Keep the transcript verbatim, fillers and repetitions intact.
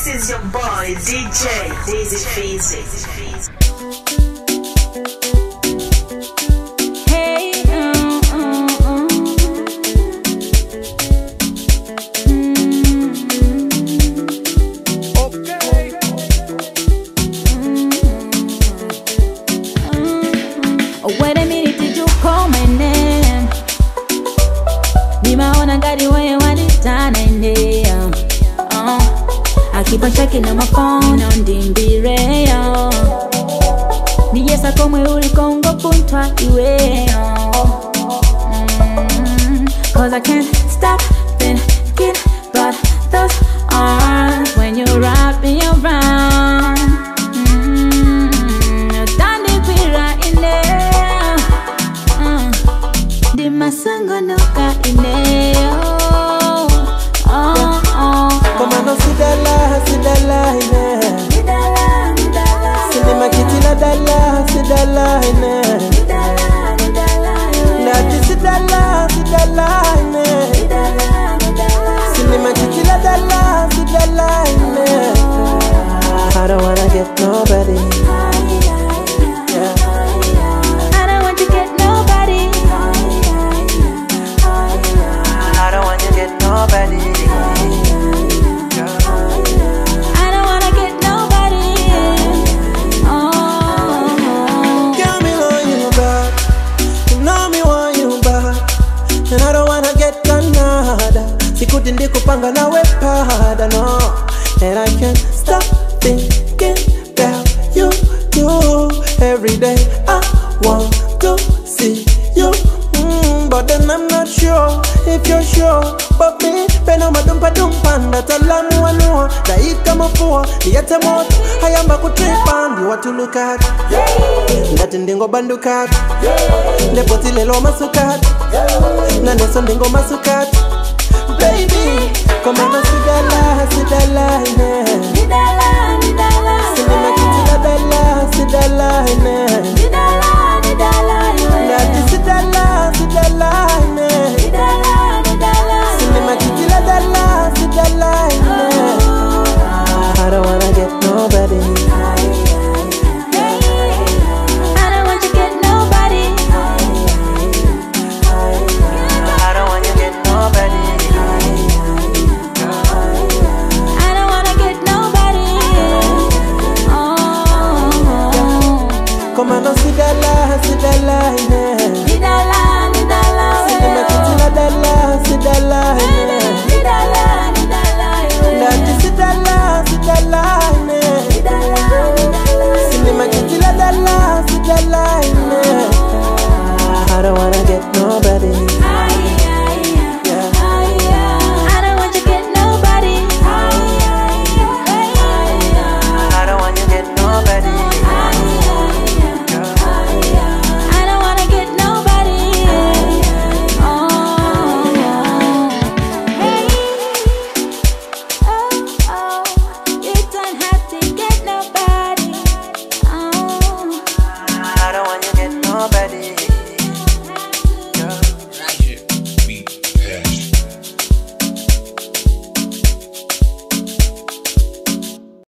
is your boy D J Dizzy Feezy. I keep on checking on my phone on Dimbi Rayo. Ni yesa komwe uli kongo puntwa iweyo. Cause I can't stop thinking about those arms when you wrap me around. Tandi pira ineo. Di masango noka ineo. Komano Sidala, Sidala ine Sidala, Sidala Sindi makitila dala, Sidala ine Sidala, Sidala Nati Sidala, Sidala ine Sidala, Sidala Sindi makitila dala, Sidala ine I don't wanna get nobody. Yeah. I don't want to get nobody. I don't want to get nobody. And I don't wanna get another. Sikuti ndikupanga na wepada, no. And I can't stop thinking about you, you. Every day I want to see you, mm, but then I'm not sure if you're sure. But me, peno madumpa dumpanda talamu wanua. Daika mafua, niyate moto. Hayamba kutripandi, what to look at. Ndati ndingo bandukat. Nepoti lelo masukat. Nane sondingo masukat. Baby, come on, Sidala, Sidala, yeah.